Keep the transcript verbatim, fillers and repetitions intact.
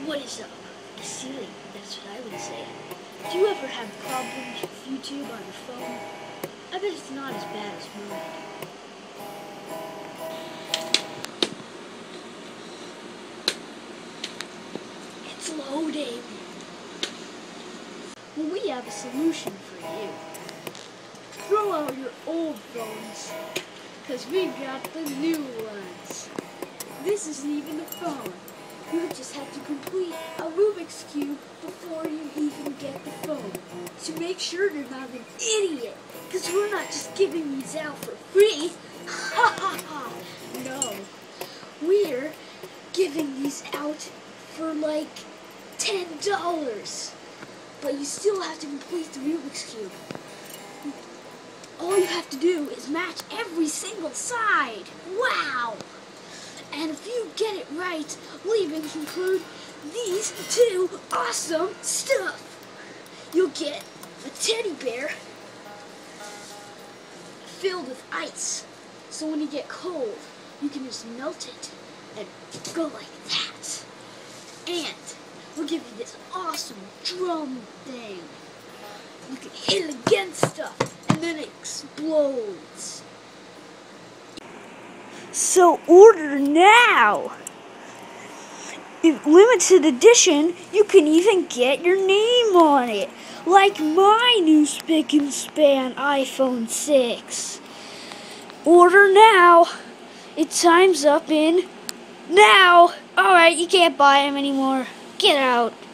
What is up? Silly, that's what I would say. Do you ever have problems with YouTube on your phone? I bet it's not as bad as mine. It's loading. Well, we have a solution for you. Throw out your old phones, because we've got the new ones. This isn't even a phone. You just have to complete a Rubik's Cube before you even get the phone. So make sure you're not an idiot, because we're not just giving these out for free. Ha ha ha! No. We're giving these out for like ten dollars. But you still have to complete the Rubik's Cube. All you have to do is match every single side. Wow! And if you get it right, we'll even include these two awesome stuff. You'll get a teddy bear filled with ice. So when you get cold, you can just melt it and go like that. And we'll give you this awesome drum thing. You can hit it against stuff and then it explodes. So order now! If limited edition, you can even get your name on it, like my new spick and span iPhone six. Order now! It time's up in now! Alright, you can't buy them anymore. Get out.